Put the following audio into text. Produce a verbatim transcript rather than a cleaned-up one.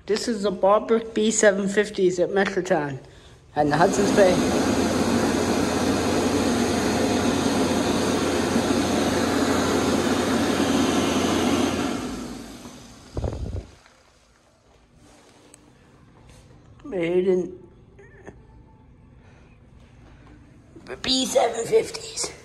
This is the Bobrick B seven fifties at Metrotown and the Hudsons Bay. Made in B seven fifties.